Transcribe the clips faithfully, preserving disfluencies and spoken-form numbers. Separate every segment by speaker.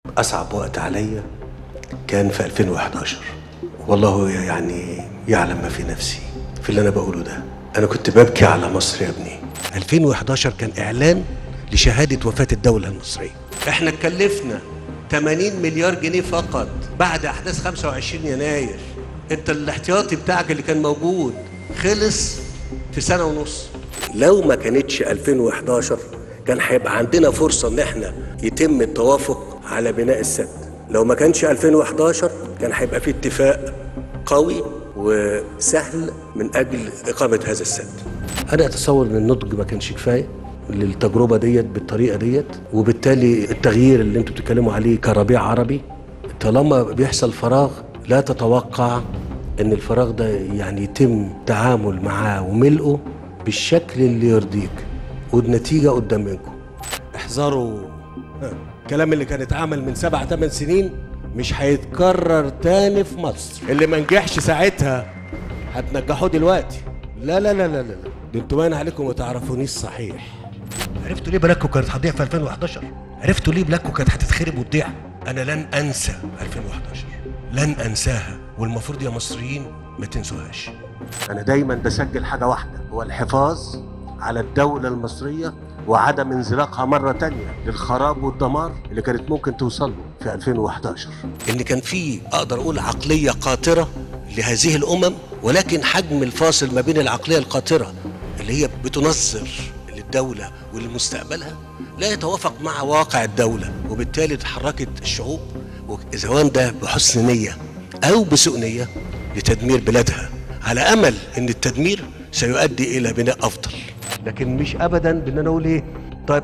Speaker 1: أصعب وقت عليا كان في ألفين وإحداشر. والله يعني يعلم ما في نفسي في اللي أنا بقوله ده. أنا كنت ببكي على مصر يا ابني. ألفين وإحداشر كان إعلان لشهادة وفاة الدولة المصرية. إحنا اتكلفنا ثمانين مليار جنيه فقط بعد أحداث خمسة وعشرين يناير. أنت الاحتياطي بتاعك اللي كان موجود خلص في سنة ونص. لو ما كانتش ألفين وإحداشر كان هيبقى عندنا فرصة إن إحنا يتم التوافق على بناء السد. لو ما كانش ألفين وإحداشر كان هيبقى في اتفاق قوي وسهل من أجل إقامة هذا السد. أنا أتصور إن النضج ما كانش كفاية للتجربة ديت بالطريقة ديت، وبالتالي التغيير اللي انتوا بتتكلموا عليه كربيع عربي طالما بيحصل فراغ لا تتوقع ان الفراغ ده يعني يتم التعامل معاه وملئه بالشكل اللي يرضيك، والنتيجة قدام منكم. احذروا الكلام اللي كان اتعمل من سبع ثمان سنين مش هيتكرر تاني في مصر. اللي ما نجحش ساعتها هتنجحوه دلوقتي. لا لا لا لا لا ده انتوا باين عليكم ما تعرفونيش صحيح.
Speaker 2: عرفتوا ليه بلاكو كانت هتضيع في ألفين وإحداشر؟ عرفتوا ليه بلاكو كانت هتتخرب وتضيع؟ أنا لن أنسى ألفين وإحداشر، لن أنساها، والمفروض يا مصريين ما تنسوهاش.
Speaker 1: أنا دايما بسجل حاجة واحدة، هو الحفاظ على الدولة المصرية وعدم انزلاقها مرة تانية للخراب والدمار اللي كانت ممكن توصل له في ألفين وإحداشر.
Speaker 2: إن كان في أقدر أقول عقلية قاطرة لهذه الأمم، ولكن حجم الفاصل ما بين العقلية القاطرة اللي هي بتنظر للدولة ولمستقبلها لا يتوافق مع واقع الدولة، وبالتالي تحركت الشعوب سواء ده بحسن نية أو بسوء نية لتدمير بلادها، على أمل أن التدمير سيؤدي إلى بناء أفضل.
Speaker 1: لكن مش أبدا بأننا نقول إيه طيب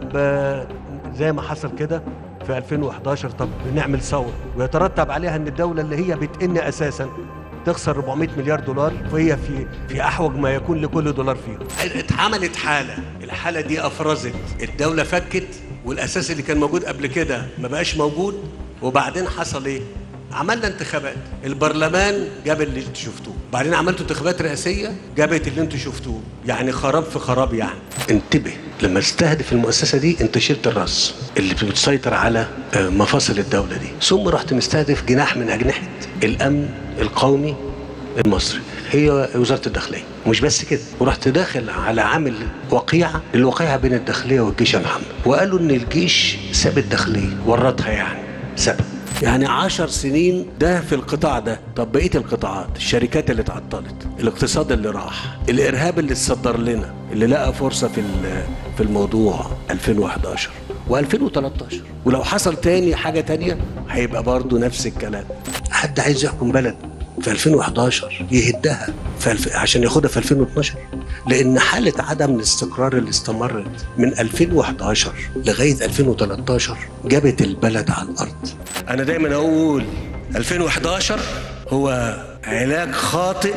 Speaker 1: زي ما حصل كده في ألفين وإحداشر طب نعمل ثورة ويترتب عليها أن الدولة اللي هي بتئن أساسا تخسر أربعمائة مليار دولار وهي في في احوج ما يكون لكل دولار فيهم.
Speaker 2: اتعملت حاله، الحاله دي افرزت الدوله، فكت والاساس اللي كان موجود قبل كده ما بقاش موجود. وبعدين حصل ايه؟ عملنا انتخابات، البرلمان جاب اللي انتوا شفتوه، بعدين عملتوا انتخابات رئاسيه جابت اللي انتوا شفتوه، يعني خراب في خراب. يعني
Speaker 1: انتبه لما تستهدف المؤسسه دي انت شلت الراس اللي بتسيطر على مفاصل الدوله دي، ثم رحت مستهدف جناح من اجنحه الامن القومي المصري هي وزاره الداخليه، ومش بس كده، ورحت داخل على عامل وقيعه الوقيعه بين الداخليه والجيش يا محمد، وقالوا ان الجيش ساب الداخليه ورطها، يعني سابها. يعني عشر سنين ده في القطاع ده. طب بقيه القطاعات، الشركات اللي اتعطلت، الاقتصاد اللي راح، الارهاب اللي اتصدر لنا، اللي لقى فرصه في في الموضوع ألفين وإحداشر وألفين وثلاثة عشر، ولو حصل تاني حاجه تانيه هيبقى برضه نفس الكلام. حد عايز يحكم بلد في ألفين وإحداشر يهدها في الف... عشان ياخدها في ألفين واثناشر؟ لان حاله عدم الاستقرار اللي استمرت من ألفين وإحداشر لغايه ألفين وثلاثة عشر جابت البلد على الارض. انا دايما اقول ألفين وإحداشر هو علاج خاطئ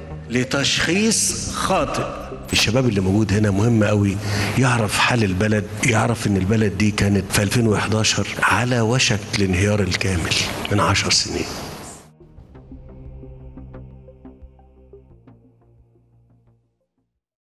Speaker 1: لتشخيص خاطئ. الشباب اللي موجود هنا مهم قوي يعرف حال البلد، يعرف ان البلد دي كانت في ألفين وإحداشر على وشك الانهيار الكامل من عشر سنين.